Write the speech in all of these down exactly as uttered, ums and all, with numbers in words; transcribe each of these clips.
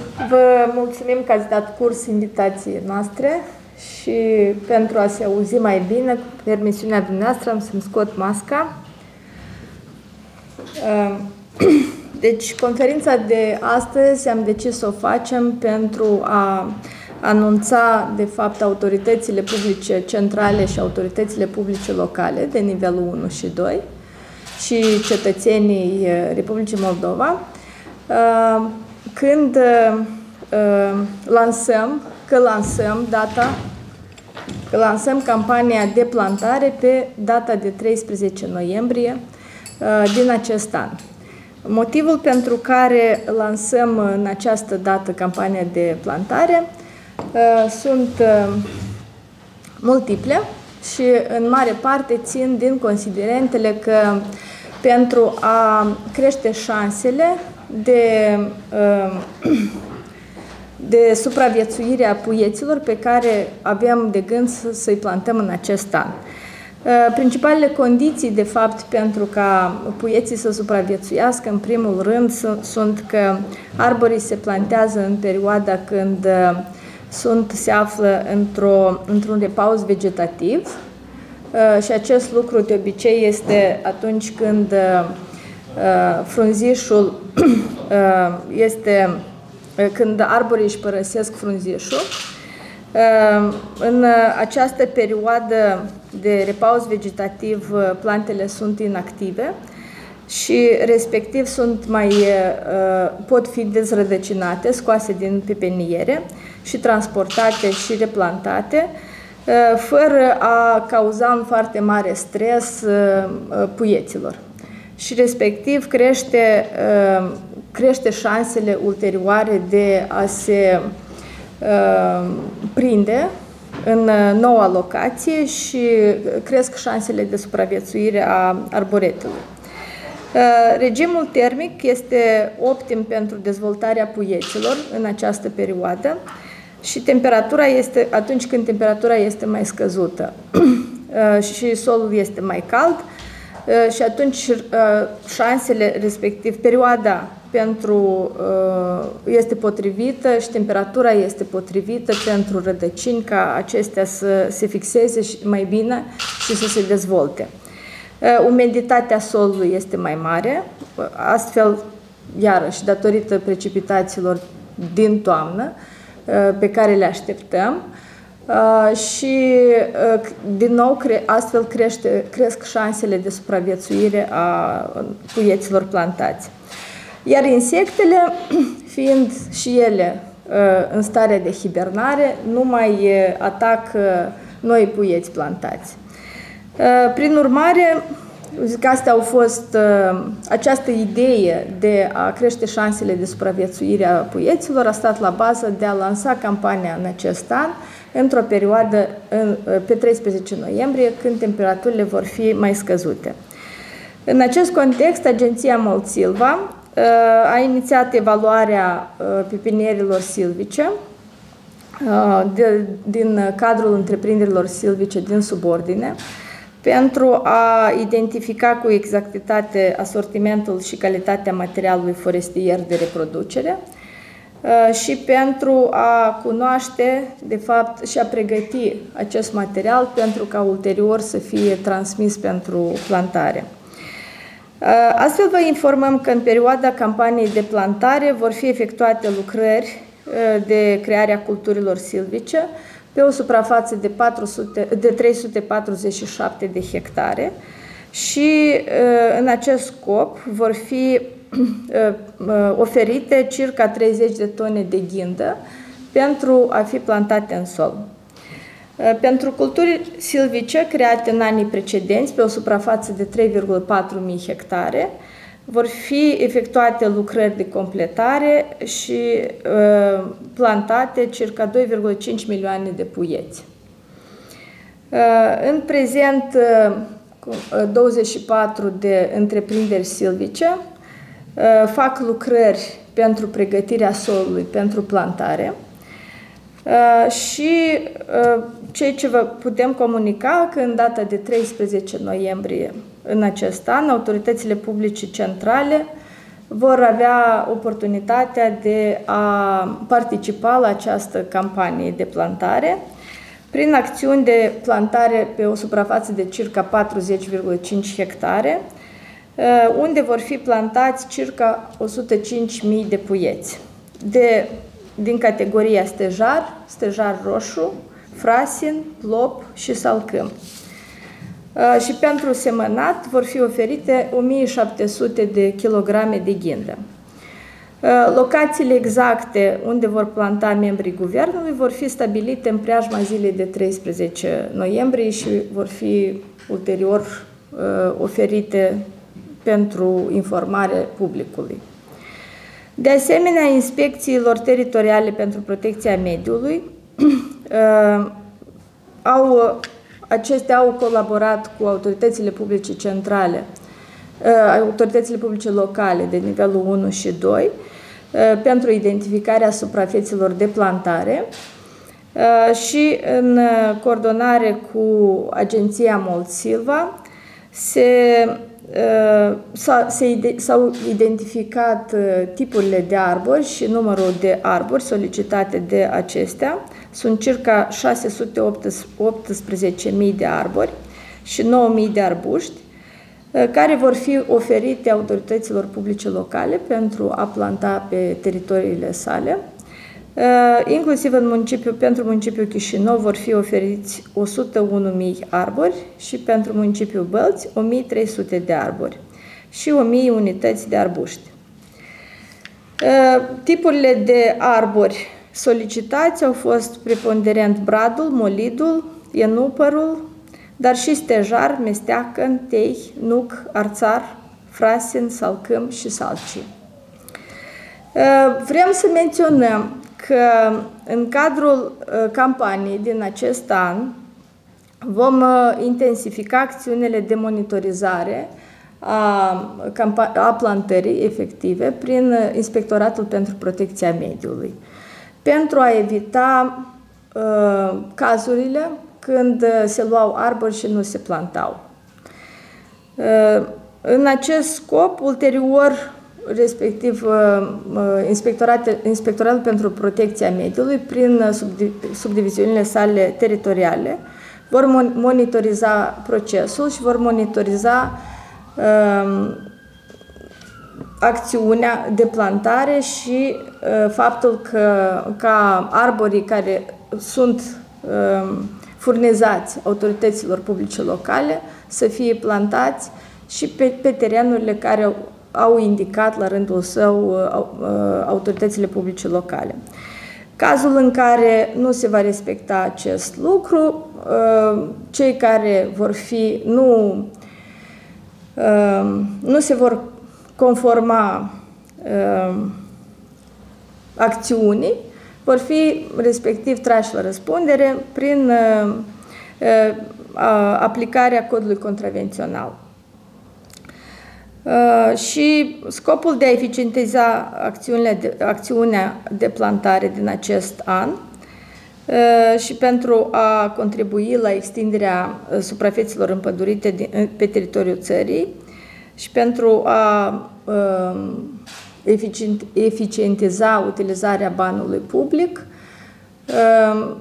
Vă mulțumim că ați dat curs invitației noastre și pentru a se auzi mai bine, cu permisiunea dumneavoastră, am să-mi scot masca. Deci, conferința de astăzi am decis să o facem pentru a anunța, de fapt, autoritățile publice centrale și autoritățile publice locale de nivelul unu și doi și cetățenii Republicii Moldova, când lansăm, că lansăm data, că lansăm campania de plantare pe data de treisprezece noiembrie din acest an. Motivul pentru care lansăm în această dată campania de plantare sunt multiple și în mare parte țin din considerentele că pentru a crește șansele de, de supraviețuire a puieților pe care avem de gând să-i plantăm în acest an. Principalele condiții, de fapt, pentru ca puieții să supraviețuiască, în primul rând, sunt că arborii se plantează în perioada când sunt, se află într-o, într-un repaus vegetativ și acest lucru de obicei este atunci când frunzișul este, când arborii își părăsesc frunzișul. În această perioadă de repaus vegetativ, plantele sunt inactive și respectiv sunt mai, pot fi dezrădăcinate, scoase din pepeniere și transportate și replantate, fără a cauza un foarte mare stres puieților. Și respectiv crește, crește șansele ulterioare de a se prinde în noua locație și cresc șansele de supraviețuire a arboretelor. Regimul termic este optim pentru dezvoltarea puieților în această perioadă și temperatura este atunci când temperatura este mai scăzută și solul este mai cald și atunci șansele, respectiv perioada pentru, este potrivită și temperatura este potrivită pentru rădăcini ca acestea să se fixeze mai bine și să se dezvolte. Umiditatea solului este mai mare, astfel, iarăși, datorită precipitațiilor din toamnă, pe care le așteptăm, și, din nou, astfel crește, cresc șansele de supraviețuire a puieților plantați. Iar insectele, fiind și ele în stare de hibernare, nu mai atacă noi puieți plantați. Prin urmare, zic, astea au fost, această idee de a crește șansele de supraviețuire a puieților a stat la bază de a lansa campania în acest an, într-o perioadă pe treisprezece noiembrie, când temperaturile vor fi mai scăzute. În acest context, Agenția Mălțilva a inițiat evaluarea pepinierilor silvice de, din cadrul întreprinderilor silvice din subordine pentru a identifica cu exactitate asortimentul și calitatea materialului forestier de reproducere și pentru a cunoaște, de fapt, și a pregăti acest material pentru ca ulterior să fie transmis pentru plantare. Astfel vă informăm că în perioada campaniei de plantare vor fi efectuate lucrări de creare a culturilor silvice pe o suprafață de, patru sute, de trei sute patruzeci și șapte de hectare și în acest scop vor fi oferite circa treizeci de tone de ghindă pentru a fi plantate în sol. Pentru culturi silvice create în anii precedenți pe o suprafață de trei virgulă patru mii hectare, vor fi efectuate lucrări de completare și uh, plantate circa doi virgulă cinci milioane de puieți. Uh, în prezent, uh, douăzeci și patru de întreprinderi silvice uh, fac lucrări pentru pregătirea solului pentru plantare. Uh, și uh, ceea ce vă putem comunica că în data de treisprezece noiembrie în acest an, autoritățile publice centrale vor avea oportunitatea de a participa la această campanie de plantare prin acțiuni de plantare pe o suprafață de circa patruzeci virgulă cinci hectare, unde vor fi plantați circa o sută cinci mii de puieți de, din categoria stejar, stejar roșu, frasin, plop și salcâm. Și pentru semănat vor fi oferite o mie șapte sute de kilograme de ghindă. Locațiile exacte unde vor planta membrii guvernului vor fi stabilite în preajma zilei de treisprezece noiembrie și vor fi ulterior oferite pentru informare publicului. De asemenea, inspecțiilor teritoriale pentru protecția mediului au, acestea au colaborat cu autoritățile publice centrale, autoritățile publice locale de nivelul unu și doi pentru identificarea suprafețelor de plantare și în coordonare cu Agenția Mold-Silva se s-au identificat tipurile de arbori și numărul de arbori solicitate de acestea. Sunt circa șase sute optsprezece mii de arbori și nouă mii de arbuști, care vor fi oferite autorităților publice locale pentru a planta pe teritoriile sale. Inclusiv în municipiu, pentru municipiul Chișinău vor fi oferiți o sută unu mii arbori și pentru municipiul Bălți o mie trei sute de arbori și o mie unități de arbuști. Tipurile de arbori solicitați au fost preponderent bradul, molidul, ienupărul, dar și stejar, mesteacăn, tei, nuc, arțar, frasin, salcâm și salcie. Vrem să menționăm că în cadrul campaniei din acest an vom intensifica acțiunile de monitorizare a, a plantării efective prin Inspectoratul pentru Protecția Mediului, pentru a evita uh, cazurile când se luau arbori și nu se plantau. Uh, în acest scop, ulterior, respectiv Inspectoratul pentru Protecția Mediului, prin subdiviziunile sale teritoriale, vor monitoriza procesul și vor monitoriza uh, acțiunea de plantare și uh, faptul că ca arborii care sunt uh, furnizați autorităților publice locale să fie plantați și pe, pe terenurile care au au indicat la rândul său autoritățile publice locale. Cazul în care nu se va respecta acest lucru, cei care vor fi, nu, nu se vor conforma acțiunii, vor fi respectiv trași la răspundere prin aplicarea codului contravențional. Uh, și scopul de a eficientiza acțiunile de, acțiunea de plantare din acest an uh, și pentru a contribui la extinderea suprafețelor împădurite din, pe teritoriul țării și pentru a uh, eficient, eficientiza utilizarea banului public, uh,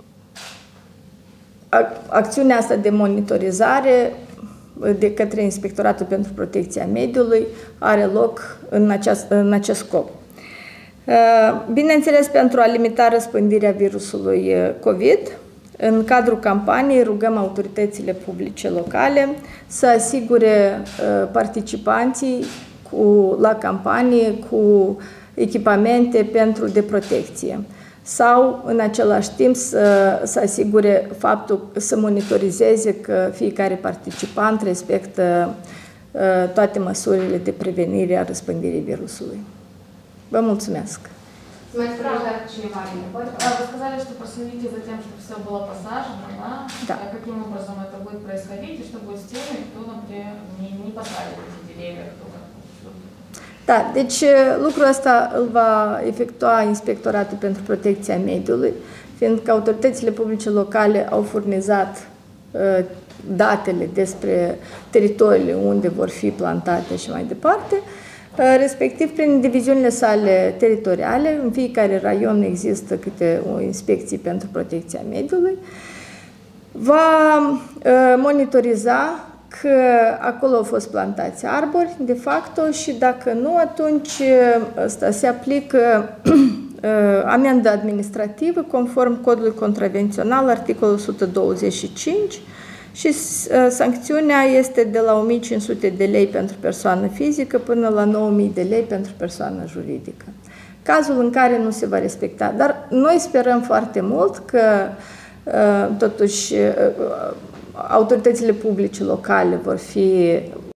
acțiunea asta de monitorizare de către Inspectoratul pentru Protecția Mediului are loc în acest, în acest scop. Bineînțeles, pentru a limita răspândirea virusului COVID, în cadrul campaniei rugăm autoritățile publice locale să asigure participanții cu, la campanie cu echipamente pentru de protecție sau în același timp să, să asigure faptul, să monitorizeze că fiecare participant respectă uh, toate măsurile de prevenire a răspândirii virusului. Vă mulțumesc! Вы сказали, что проследите за тем, чтобы все было посажено, да? Да. А каким образом это будет происходить и что будет с теми, кто, например, не, не посадит эти деревья, кто Da, deci lucrul ăsta îl va efectua Inspectoratul pentru Protecția Mediului, fiindcă autoritățile publice locale au furnizat uh, datele despre teritoriile unde vor fi plantate și mai departe. respectiv prin diviziunile sale teritoriale. În fiecare raion există câte o inspecție pentru protecția mediului. Va monitoriza că acolo au fost plantați arbori, de facto, și dacă nu, atunci asta se aplică amendă administrativă conform codului contravențional, articolul o sută douăzeci și cinci, și sancțiunea este de la o mie cinci sute de lei pentru persoană fizică până la nouă mii de lei pentru persoană juridică. Cazul în care nu se va respecta. Dar noi sperăm foarte mult că totuși autoritățile publice locale vor fi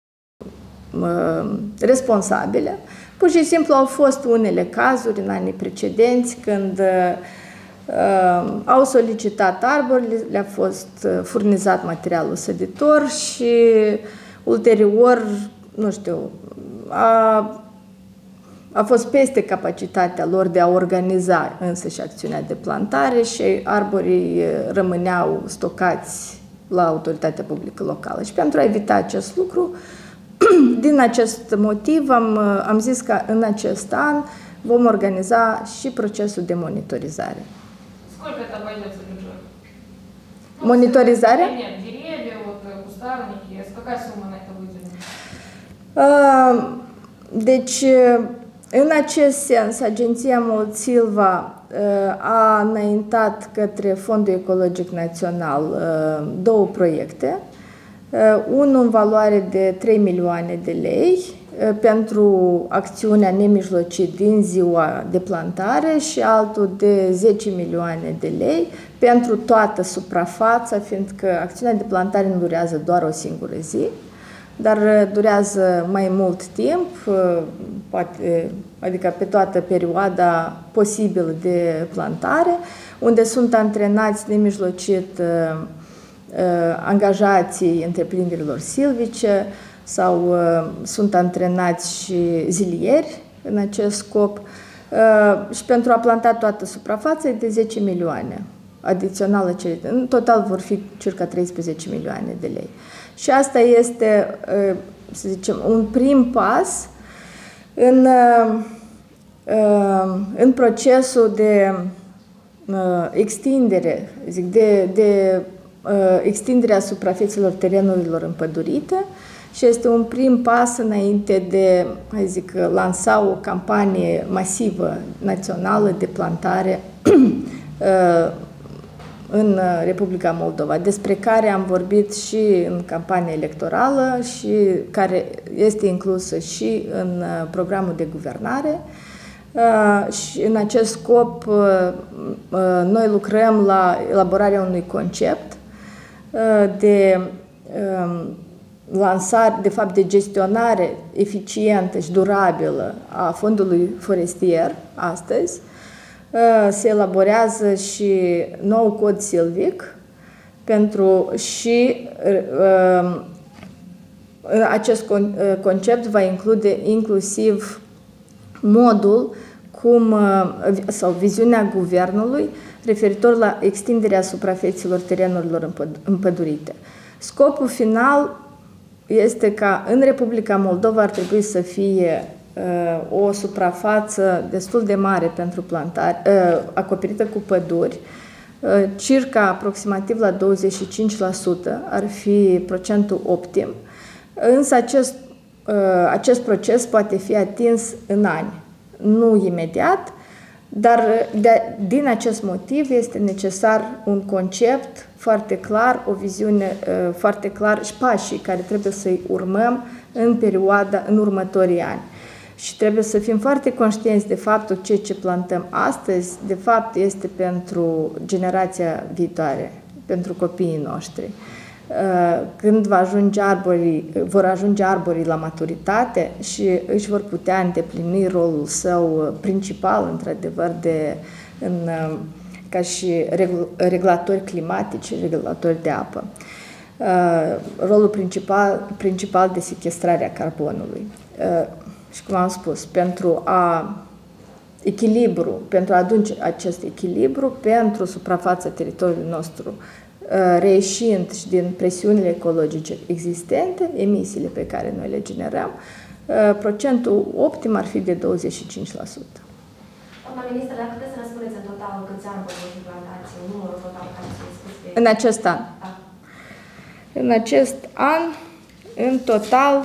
responsabile. Pur și simplu au fost unele cazuri în anii precedenți când uh, au solicitat arbori, le-a fost furnizat materialul săditor și ulterior, nu știu, a, a fost peste capacitatea lor de a organiza însăși acțiunea de plantare și arborii rămâneau stocați la autoritatea publică locală. Și pentru a evita acest lucru, din acest motiv am, am zis că în acest an vom organiza și procesul de monitorizare. Сколько это обойдется бюджет? Monitorizarea? Нет, деревья, вот, кустарники, какая сумма на это выделена? Deci, în acest sens, Agenția Mult-Silva a înaintat către Fondul Ecologic Național două proiecte. Unul în valoare de trei milioane de lei pentru acțiunea nemijlocit din ziua de plantare și altul de zece milioane de lei pentru toată suprafața, fiindcă acțiunea de plantare nu durează doar o singură zi, dar durează mai mult timp, poate, adică pe toată perioada posibilă de plantare, unde sunt antrenați nemijlocit angajații întreprinderilor silvice sau uh, sunt antrenați și zilieri în acest scop uh, și pentru a planta toată suprafața de zece milioane adițională, cele, în total vor fi circa treisprezece milioane de lei. Și asta este, uh, să zicem, un prim pas în, uh, în procesul de uh, extindere, zic, de, de extinderea suprafețelor terenurilor împădurite și este un prim pas înainte de, hai zic, lansa o campanie masivă națională de plantare în Republica Moldova, despre care am vorbit și în campania electorală și care este inclusă și în programul de guvernare. Și în acest scop noi lucrăm la elaborarea unui concept de lansare, de fapt de gestionare eficientă și durabilă a fondului forestier astăzi. Se elaborează și nou cod silvic pentru și acest concept va include inclusiv modul cum, sau viziunea guvernului referitor la extinderea suprafețelor terenurilor împădurite. Scopul final este ca în Republica Moldova ar trebui să fie uh, o suprafață destul de mare pentru plantare, uh, acoperită cu păduri, uh, circa aproximativ la douăzeci și cinci la sută ar fi procentul optim, însă acest, uh, acest proces poate fi atins în ani, nu imediat, dar de, din acest motiv este necesar un concept foarte clar, o viziune uh, foarte clară și pașii care trebuie să-i urmăm în perioada, în următorii ani. Și trebuie să fim foarte conștienți de faptul că ceea ce plantăm astăzi, de fapt, este pentru generația viitoare, pentru copiii noștri. Când va ajunge arborii, vor ajunge arborii la maturitate și își vor putea îndeplini rolul său principal, într-adevăr, de, în, ca și regulatori climatici, regulatori de apă. Rolul principal, principal de sequestrare a carbonului. Și cum am spus, pentru a echilibru, pentru a aduce acest echilibru pentru suprafața teritoriului nostru, reieșind și din presiunile ecologice existente, emisiile pe care noi le generăm, procentul optim ar fi de douăzeci și cinci la sută. Doamna ministră, dacă puteți să ne spuneți în total câți ani vor fi plantați, numărul total care s-a spus de... În acest an. Da. În acest an, în total,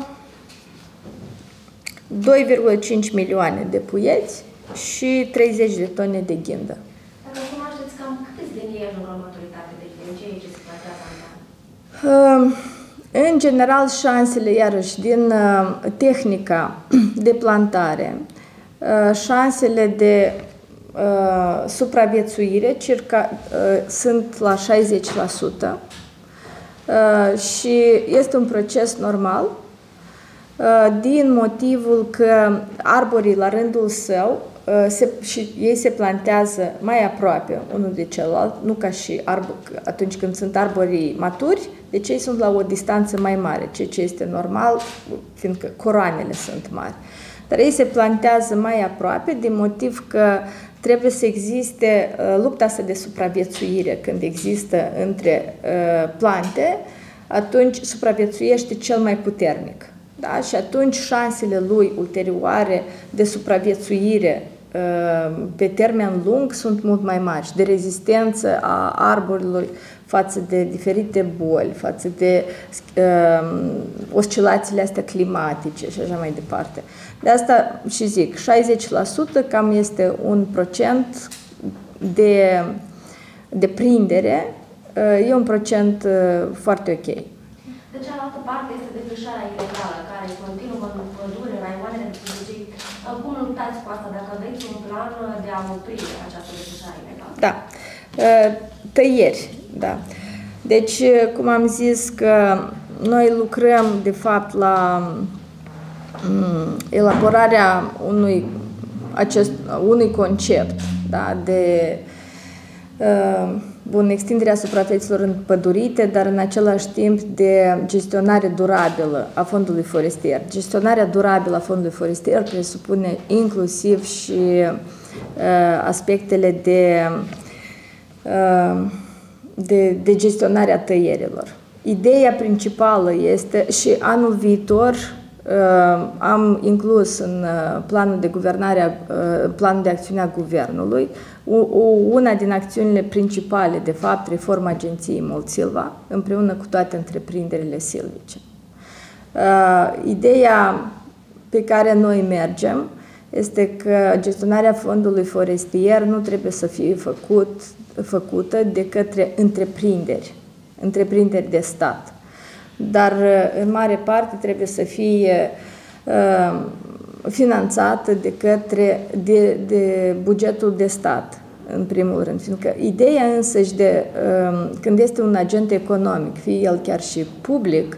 doi virgulă cinci milioane de puieți și treizeci de tone de ghindă. Dacă cunoașteți cam câți din ei ajung la maturitate, deci din ceea ce se plantează în an? În general, șansele, iarăși, din tehnica de plantare, șansele de uh, supraviețuire circa, uh, sunt la șaizeci la sută uh, și este un proces normal uh, din motivul că arborii la rândul său uh, se, și ei se plantează mai aproape unul de celălalt, nu ca și arbor, atunci când sunt arborii maturi, deci ei sunt la o distanță mai mare, ceea ce este normal, fiindcă coroanele sunt mari. Dar ei se plantează mai aproape din motiv că trebuie să existe uh, lupta asta de supraviețuire. Când există între uh, plante, atunci supraviețuiește cel mai puternic. Da? Și atunci șansele lui ulterioare de supraviețuire uh, pe termen lung sunt mult mai mari, de rezistență a arborilor față de diferite boli, față de uh, oscilațiile astea climatice și așa mai departe. De asta și zic, șaizeci la sută cam este un procent de, de prindere, uh, e un procent uh, foarte ok. De cealaltă parte este defrișarea ilegală, care continuă în pădure, în raioanele de protecție. Cum luptați cu asta, dacă aveți un plan de a opri această defrișare ilegală? Da. Tăieri, da. Deci, cum am zis că noi lucrăm, de fapt, la elaborarea unui, acest, unui concept, da, de bun, extinderea suprafețelor împădurite, dar în același timp de gestionare durabilă a fondului forestier. Gestionarea durabilă a fondului forestier presupune inclusiv și uh, aspectele de, uh, de, de gestionarea tăierilor. Ideea principală este, și anul viitor uh, am inclus în uh, planul de guvernare, uh, planul de acțiune a guvernului, una din acțiunile principale, de fapt, reforma Agenției Mult-Silva, împreună cu toate întreprinderile silvice. Ideea pe care noi mergem este că gestionarea fondului forestier nu trebuie să fie făcut, făcută de către întreprinderi, întreprinderi de stat, dar în mare parte trebuie să fie uh, finanțată de către de, de bugetul de stat, în primul rând, fiindcă ideea însăși de când este un agent economic, fie el chiar și public,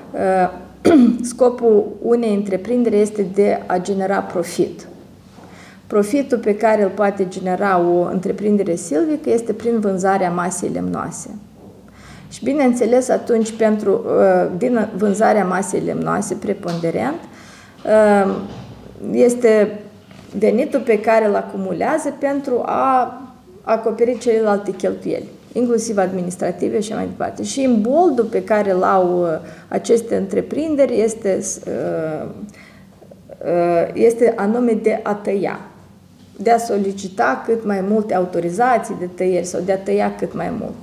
scopul unei întreprinderi este de a genera profit. Profitul pe care îl poate genera o întreprindere silvică este prin vânzarea masei lemnoase. Și bineînțeles, atunci, pentru din vânzarea masei lemnoase preponderent, este venitul pe care îl acumulează pentru a acoperi celelalte cheltuieli, inclusiv administrative și mai departe. Și imboldul pe care îl au aceste întreprinderi este, este anume de a tăia, de a solicita cât mai multe autorizații de tăieri sau de a tăia cât mai mult.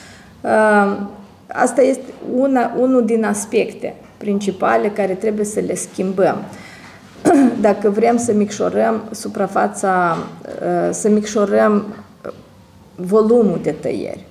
Asta este una, unul din aspecte principale care trebuie să le schimbăm dacă vrem să micșorăm suprafața, să micșorăm volumul de tăieri.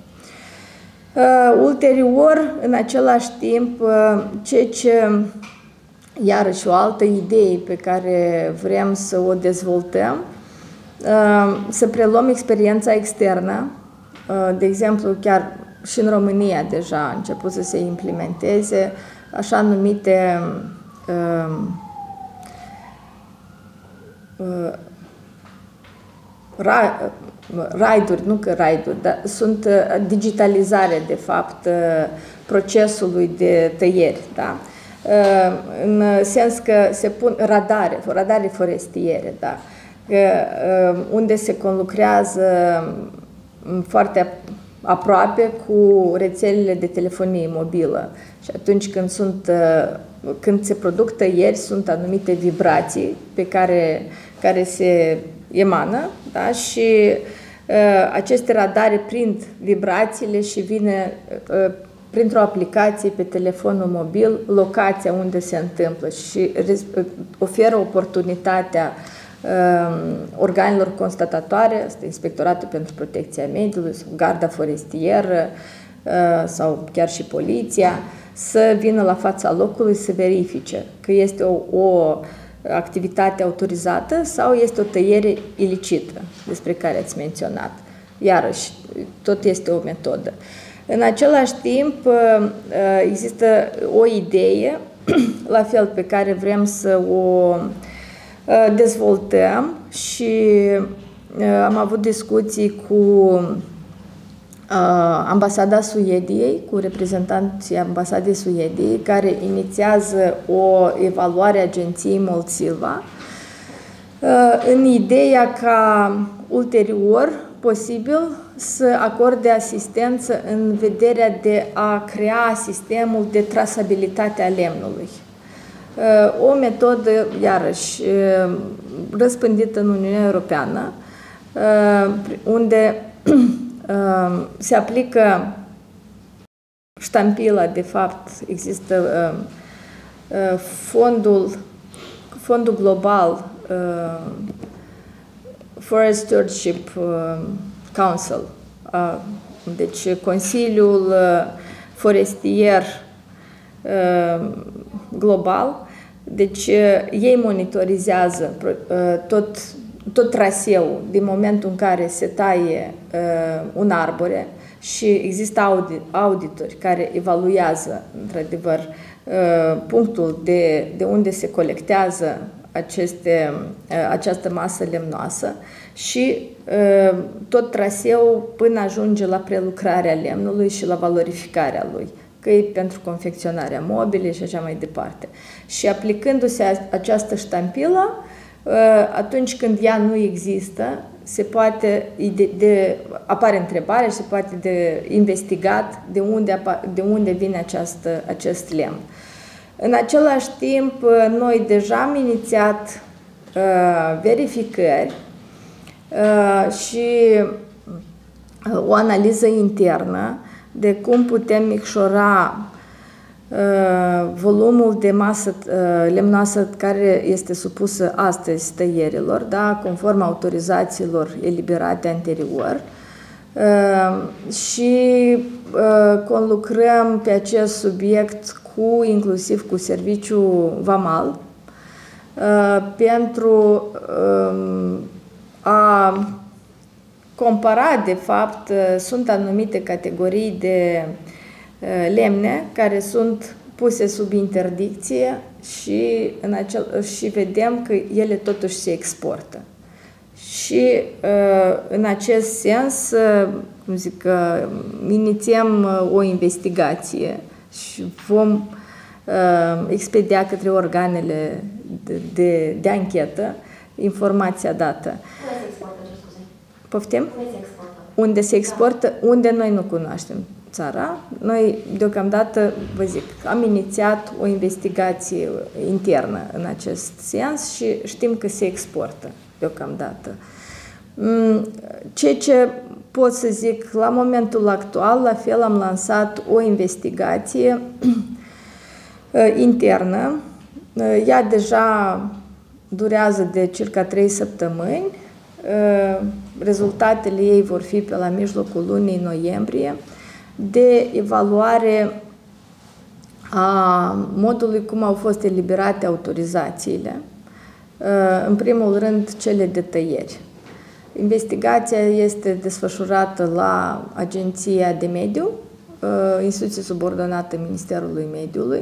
Ulterior, în același timp, ceea ce, iarăși o altă idee pe care vrem să o dezvoltăm, să preluăm experiența externă, de exemplu, chiar și în România deja a început să se implementeze așa numite raiduri, nu că raiduri, dar sunt digitalizare, de fapt, procesului de tăieri, da? În sens că se pun radare, radare forestiere, da? Unde se conlucrează foarte aproape cu rețelele de telefonie mobilă. Și atunci când sunt când se produc tăieri, sunt anumite vibrații pe care, care se emană, da? Și uh, aceste radare prind vibrațiile și vine uh, printr-o aplicație pe telefonul mobil locația unde se întâmplă și oferă oportunitatea uh, organelor constatatoare, asta Inspectoratul pentru Protecția Mediului, sau Garda Forestieră uh, sau chiar și poliția, să vină la fața locului să verifice că este o, o activitate autorizată sau este o tăiere ilicită despre care ați menționat. Iarăși, tot este o metodă. În același timp, există o idee, la fel, pe care vrem să o dezvoltăm și am avut discuții cu Ambasada Suediei, cu reprezentanții Ambasadei Suediei, care inițiază o evaluare a agenției Molsilva, în ideea ca ulterior posibil să acorde asistență în vederea de a crea sistemul de trasabilitate a lemnului. O metodă, iarăși, răspândită în Uniunea Europeană, unde se aplică ștampila, de fapt, există fondul, fondul global Forest Stewardship Council, deci Consiliul Forestier Global, deci ei monitorizează tot, tot traseul din momentul în care se taie un arbore și există audit, auditori care evaluează, într-adevăr, punctul de, de unde se colectează aceste, această masă lemnoasă și tot traseul până ajunge la prelucrarea lemnului și la valorificarea lui, că e pentru confecționarea mobilei și așa mai departe. Și aplicându-se această ștampilă, atunci când ea nu există, se poate de, de, apare întrebarea și se poate de investigat de unde, de unde vine această, acest lemn. În același timp, noi deja am inițiat uh, verificări uh, și uh, o analiză internă de cum putem micșora uh, volumul de masă uh, lemnoasă care este supusă astăzi tăierilor, da, conform autorizațiilor eliberate anterior. Uh, și uh, conlucrăm pe acest subiect cu, inclusiv cu Serviciul Vamal uh, pentru uh, a compara, de fapt, uh, sunt anumite categorii de uh, lemne care sunt puse sub interdicție și, în acel, și vedem că ele totuși se exportă. Și în acest sens, cum zic, inițiem o investigație și vom expedia către organele de, de, de anchetă informația dată. Unde se exportă, ce scuze? Poftim? Unde se exportă? Unde se exportă, unde noi nu cunoaștem țara. Noi, deocamdată, vă zic, am inițiat o investigație internă în acest sens și știm că se exportă deocamdată. Ceea ce pot să zic, la momentul actual, la fel am lansat o investigație internă. Ea deja durează de circa trei săptămâni. Rezultatele ei vor fi pe la mijlocul lunii noiembrie, de evaluare a modului cum au fost eliberate autorizațiile. În primul rând, cele de tăieri. Investigația este desfășurată la Agenția de Mediu, instituție subordonată Ministerului Mediului,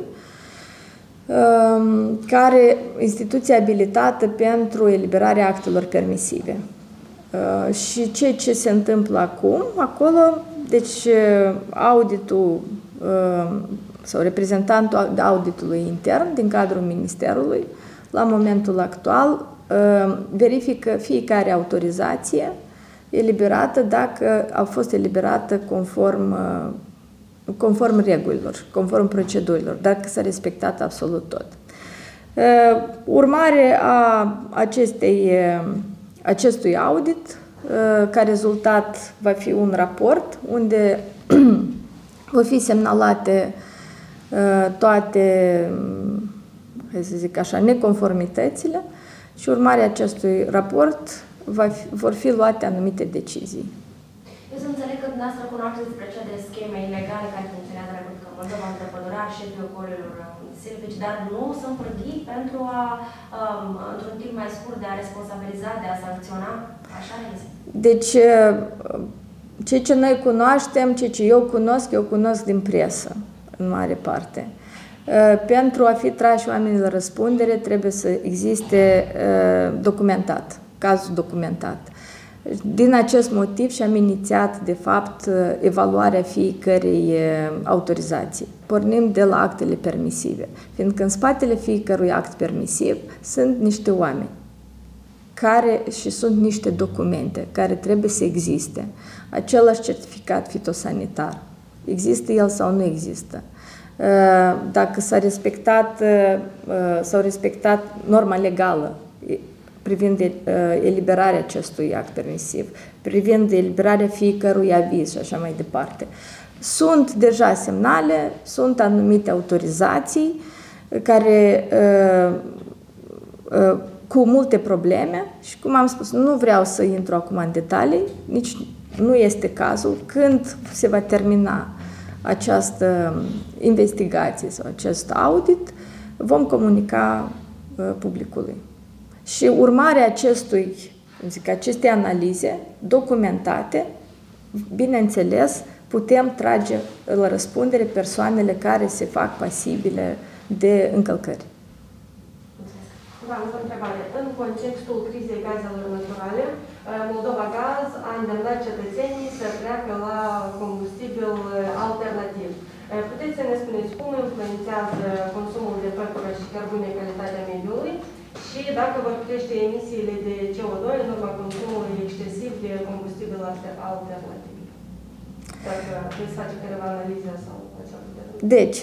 care instituție abilitată pentru eliberarea actelor permisive. Și ce, ce se întâmplă acum? Acolo, deci, auditul sau reprezentantul auditului intern din cadrul Ministerului, la momentul actual, verifică fiecare autorizație eliberată, dacă a fost eliberată conform conform regulilor, conform procedurilor, dar că s-a respectat absolut tot. Urmare a acestei, acestui audit, ca rezultat va fi un raport unde vor fi semnalate toate, hai să zic așa, neconformitățile și urmarea acestui raport va fi, vor fi luate anumite decizii. Eu să înțeleg că dumneavoastră cunoașteți despre cele de scheme ilegale care funcționează în Republica Moldova între pădurari și șefii ocolilor silvici, dar nu sunt pârghii pentru a, um, într-un timp mai scurt, de a responsabiliza, de a sancționa? Așa este. Deci, ceea ce noi cunoaștem, ceea ce eu cunosc, eu cunosc din presă, în mare parte. Pentru a fi trași oamenii la răspundere, trebuie să existe documentat, cazul documentat. Din acest motiv și-am inițiat, de fapt, evaluarea fiecărei autorizații. Pornim de la actele permisive, fiindcă în spatele fiecărui act permisiv sunt niște oameni care și sunt niște documente care trebuie să existe. Același certificat fitosanitar, există el sau nu există? Dacă s-a respectat, s-au respectat norma legală privind eliberarea acestui act permisiv, privind eliberarea fiecărui aviz și așa mai departe. Sunt deja semnale, sunt anumite autorizații care cu multe probleme și, cum am spus, nu vreau să intru acum în detalii, nici nu este cazul. Când se va termina această investigație sau acest audit, vom comunica publicului. Și urmarea acestui, zic, acestei analize documentate, bineînțeles, putem trage la răspundere persoanele care se fac pasibile de încălcări. Am o întrebare. În contextul crizei gazelor naturale, Moldova Gaz a îndemnat cetățenii să treacă la combustibil alternativ. Puteți să ne spuneți cum influențează consumul de păcură și cărbune calitatea mediului și dacă vor crește emisiile de C O doi în urma consumului excesiv de combustibil alternativ? Dacă veți face careva analiză sau așa putea. Deci,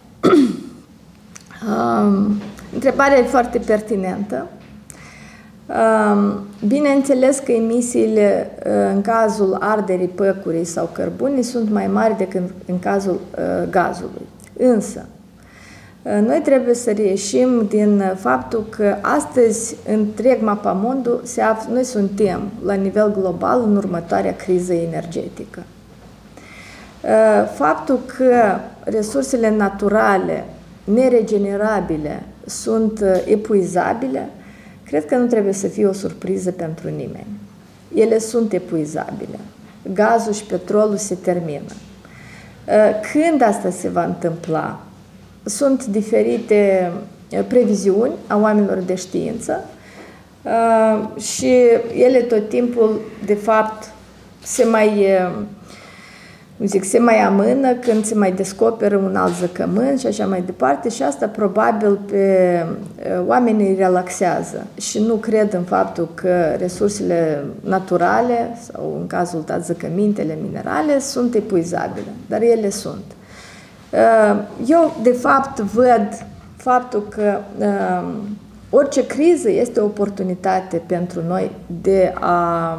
um, întrebarea e foarte pertinentă. Bineînțeles că emisiile în cazul arderii păcurii sau cărbunii sunt mai mari decât în cazul gazului. Însă, noi trebuie să reieșim din faptul că astăzi întreg mapamondul se află, noi suntem la nivel global în următoarea criză energetică. Faptul că resursele naturale neregenerabile sunt epuizabile, cred că nu trebuie să fie o surpriză pentru nimeni. Ele sunt epuizabile. Gazul și petrolul se termină. Când asta se va întâmpla? Sunt diferite previziuni a oamenilor de știință și ele tot timpul, de fapt, se mai, zic, se mai amână când se mai descoperă un alt zăcământ și așa mai departe și asta probabil pe oamenii relaxează și nu cred în faptul că resursele naturale sau în cazul dat zăcămintele minerale sunt epuizabile, dar ele sunt. Eu de fapt văd faptul că orice criză este o oportunitate pentru noi de a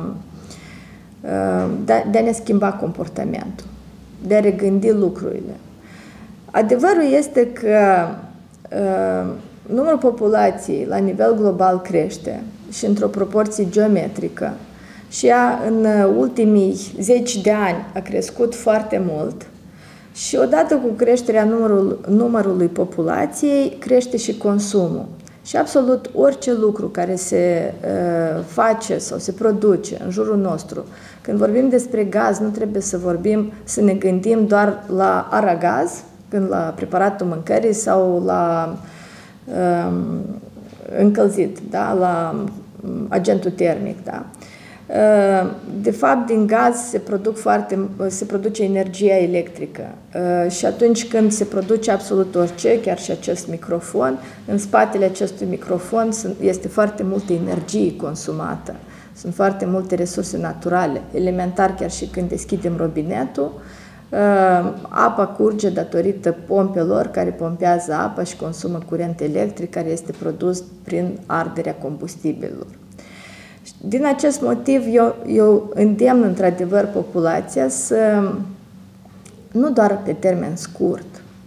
de a ne schimba comportamentul, de a regândi lucrurile. Adevărul este că uh, numărul populației la nivel global crește și într-o proporție geometrică și ea în ultimii zeci de ani a crescut foarte mult și odată cu creșterea numărul, numărului populației crește și consumul. Și absolut orice lucru care se uh, face sau se produce în jurul nostru, când vorbim despre gaz, nu trebuie să vorbim, să ne gândim doar la aragaz, când la preparatul mâncării sau la uh, încălzit, da? La agentul termic. Da? Uh, de fapt, din gaz se, produc foarte, se produce energia electrică uh, și atunci când se produce absolut orice, chiar și acest microfon, în spatele acestui microfon este foarte multă energie consumată, sunt foarte multe resurse naturale, elementar chiar și când deschidem robinetul, Apa curge datorită pompelor care pompează apa și consumă curent electric care este produs prin arderea combustibililor. Din acest motiv, eu, eu îndemn într-adevăr populația să, nu doar pe termen scurt,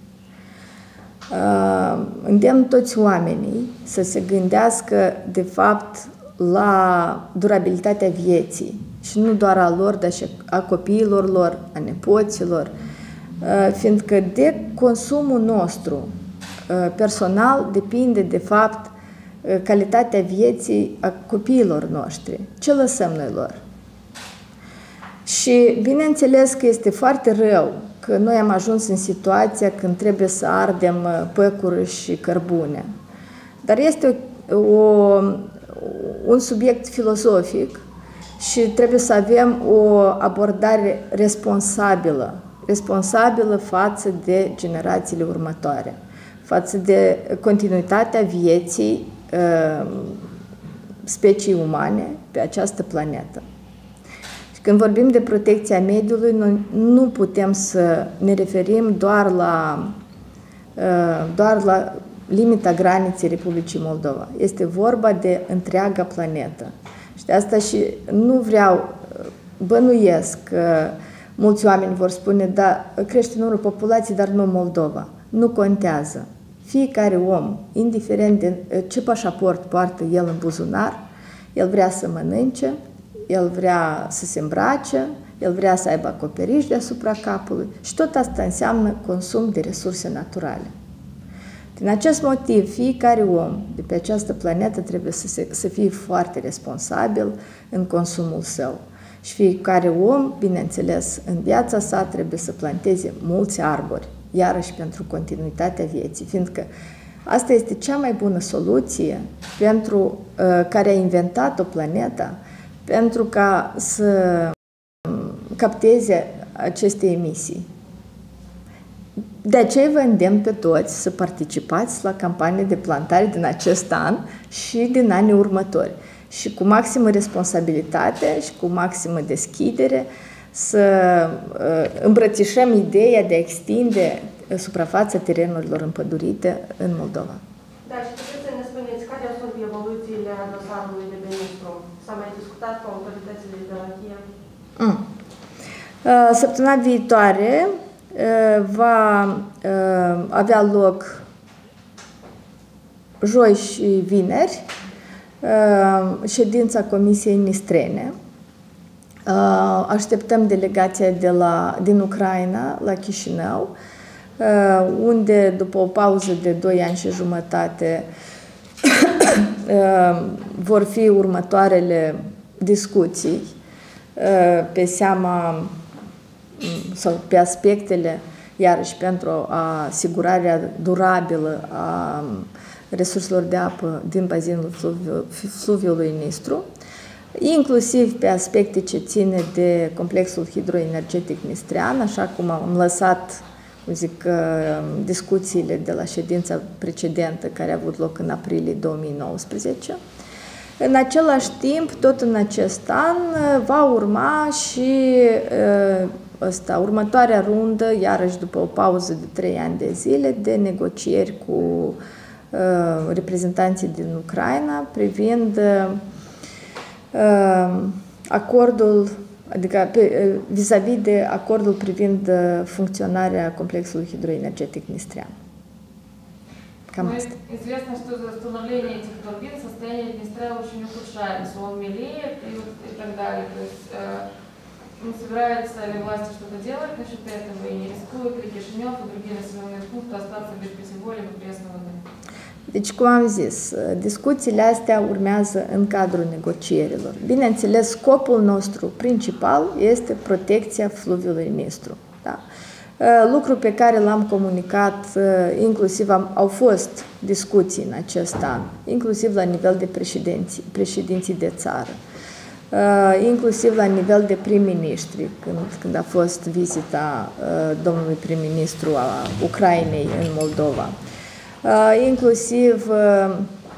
îndemn toți oamenii să se gândească, de fapt, la durabilitatea vieții și nu doar a lor, dar și a copiilor lor, a nepoților, fiindcă de consumul nostru personal depinde, de fapt, calitatea vieții a copiilor noștri. Ce lăsăm noi lor? Și bineînțeles că este foarte rău că noi am ajuns în situația când trebuie să ardem păcuri și cărbune. Dar este o, o, un subiect filozofic și trebuie să avem o abordare responsabilă, responsabilă față de generațiile următoare, față de continuitatea vieții specii umane pe această planetă. Și când vorbim de protecția mediului, noi nu putem să ne referim doar la, doar la limita graniței Republicii Moldova. Este vorba de întreaga planetă. Și de asta și nu vreau, bănuiesc că mulți oameni vor spune, da, crește numărul populației, dar nu Moldova. Nu contează. Fiecare om, indiferent de ce pașaport poartă el în buzunar, el vrea să mănânce, el vrea să se îmbrace, el vrea să aibă acoperiș deasupra capului și tot asta înseamnă consum de resurse naturale. Din acest motiv, fiecare om de pe această planetă trebuie să, se, să fie foarte responsabil în consumul său. Și fiecare om, bineînțeles, în viața sa trebuie să planteze mulți arbori, iarăși pentru continuitatea vieții, fiindcă asta este cea mai bună soluție pentru uh, care a inventat-o planeta, pentru ca să capteze aceste emisii. De aceea vă îndemn pe toți să participați la campania de plantare din acest an și din anii următori. Și cu maximă responsabilitate și cu maximă deschidere să îmbrățișăm ideea de a extinde suprafața terenurilor împădurite în Moldova. Da, și puteți să ne spuneți care sunt evoluțiile dosarului de ministru? S-a mai discutat cu autoritățile de la Kiev? Mm. Săptămâna viitoare va avea loc joi și vineri ședința Comisiei Nistrene. Așteptăm delegația de la, din Ucraina la Chișinău, unde după o pauză de doi ani și jumătate vor fi următoarele discuții pe seama sau pe aspectele, iarăși pentru asigurarea durabilă a resurselor de apă din bazinul fluviului Nistru, inclusiv pe aspecte ce ține de complexul hidroenergetic nistrean, așa cum am lăsat, zic, discuțiile de la ședința precedentă care a avut loc în aprilie două mii nouăsprezece. În același timp, tot în acest an, va urma și ăsta, următoarea rundă, iarăși după o pauză de trei ani de zile, de negocieri cu uh, reprezentanții din Ucraina privind uh, acordul, adică vis-a-vis -vis de acordul privind uh, funcționarea complexului hidroenergetic nistrean. Cam asta. Известно, что за установление этих турбин состояние Днестра очень ухудшается, он мелеет и, вот, и так далее. То есть э, не собираются ли власти что-то делать насчет этого и не рискуют ли Кишинев и другие населенные пункты остаться без питьевой либо пресной воды? Deci, cum am zis, discuțiile astea urmează în cadrul negocierilor. Bineînțeles, scopul nostru principal este protecția fluviului Nistru. Da? Lucru pe care l-am comunicat, inclusiv am, au fost discuții în acest an, inclusiv la nivel de președinții, președinții de țară, inclusiv la nivel de prim-ministri, când, când a fost vizita domnului prim-ministru a Ucrainei în Moldova, inclusiv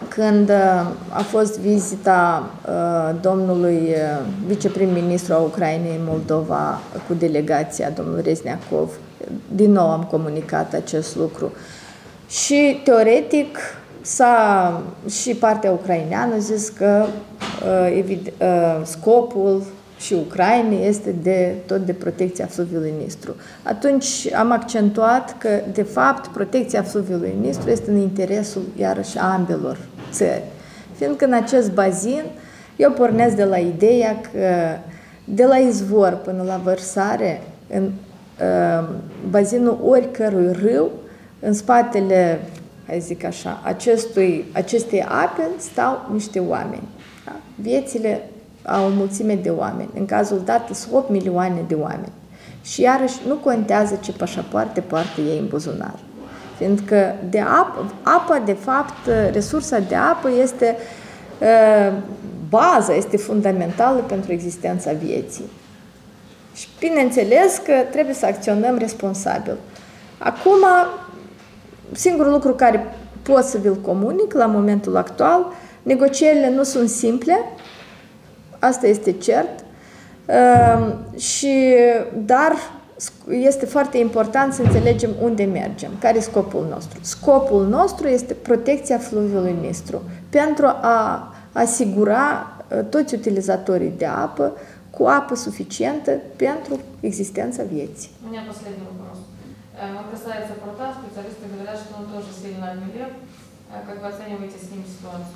când a fost vizita domnului viceprim-ministru a Ucrainei în Moldova cu delegația, domnul Rezniakov. Din nou am comunicat acest lucru. Și teoretic s-a, și partea ucraineană zis că evident, scopul și Ucrainei este de, tot de protecția fluviului Nistru. Atunci am accentuat că, de fapt, protecția fluviului Nistru este în interesul, iarăși, a ambelor țări. Fiindcă în acest bazin, eu pornesc de la ideea că de la izvor până la vărsare, în uh, bazinul oricărui râu, în spatele, hai zic așa, acestui, acestei ape stau niște oameni. Da? Viețile au o mulțime de oameni. În cazul dat, sunt opt milioane de oameni. Și iarăși nu contează ce pașapoarte poartă ei în buzunar. Fiindcă de apă, apa, de fapt, resursa de apă este uh, baza, este fundamentală pentru existența vieții. Și bineînțeles că trebuie să acționăm responsabil. Acum, singurul lucru care pot să vi-l comunic la momentul actual, negocierile nu sunt simple, asta este cert, și, dar este foarte important să înțelegem unde mergem, care e scopul nostru. Scopul nostru este protecția fluviului Nistru, pentru a asigura toți utilizatorii de apă cu apă suficientă pentru existența vieții. У меня последний вопрос. Вот касается прута, специалисты говорят, что он тоже сильно обмелел. Как вы оцениваете с ним ситуацию?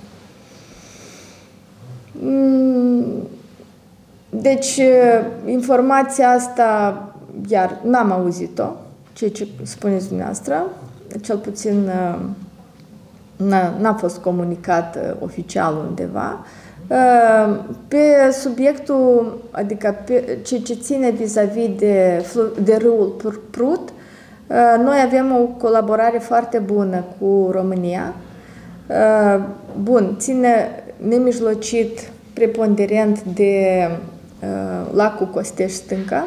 Deci, informația asta, iar n-am auzit-o, ceea ce spuneți dumneavoastră, cel puțin n-a fost comunicat oficial undeva. Pe subiectul, adică pe ce, ce ține vis-a-vis de, de râul Prut, noi avem o colaborare foarte bună cu România. Bun, ține nemijlocit, preponderent de lacul Costești-Stânca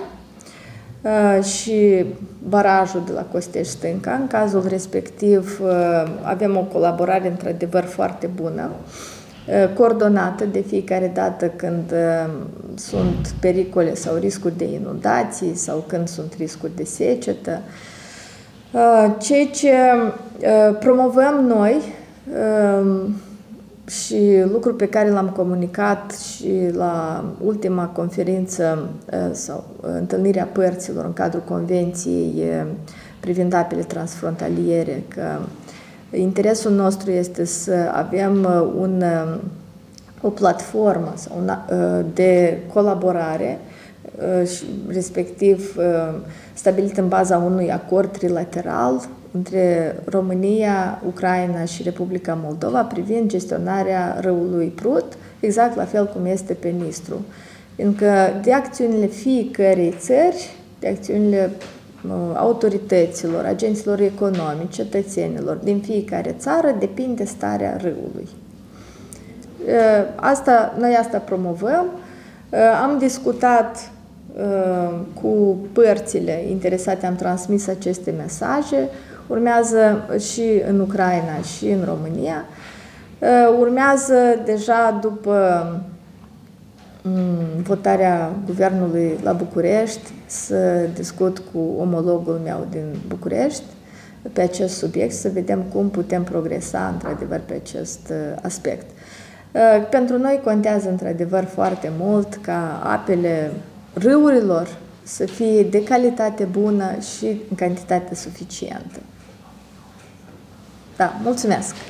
și barajul de la Costești-Stânca. În cazul respectiv avem o colaborare într-adevăr foarte bună, coordonată de fiecare dată când sunt pericole sau riscuri de inundații sau când sunt riscuri de secetă. Ceea ce promovăm noi și lucru pe care l-am comunicat și la ultima conferință sau întâlnirea părților în cadrul Convenției privind apele transfrontaliere, că interesul nostru este să avem un, o platformă sau una, de colaborare, respectiv stabilită în baza unui acord trilateral între România, Ucraina și Republica Moldova privind gestionarea râului Prut, exact la fel cum este pe Nistru. Fiindcă de acțiunile fiecărei țări, de acțiunile autorităților, agenților economici, cetățenilor din fiecare țară, depinde starea râului. Asta, noi asta promovăm. Am discutat cu părțile interesate, am transmis aceste mesaje. Urmează și în Ucraina și în România. Urmează deja după votarea guvernului la București să discut cu omologul meu din București pe acest subiect, să vedem cum putem progresa într-adevăr pe acest aspect. Pentru noi contează într-adevăr foarte mult ca apele râurilor să fie de calitate bună și în cantitate suficientă. Da, mulțumesc!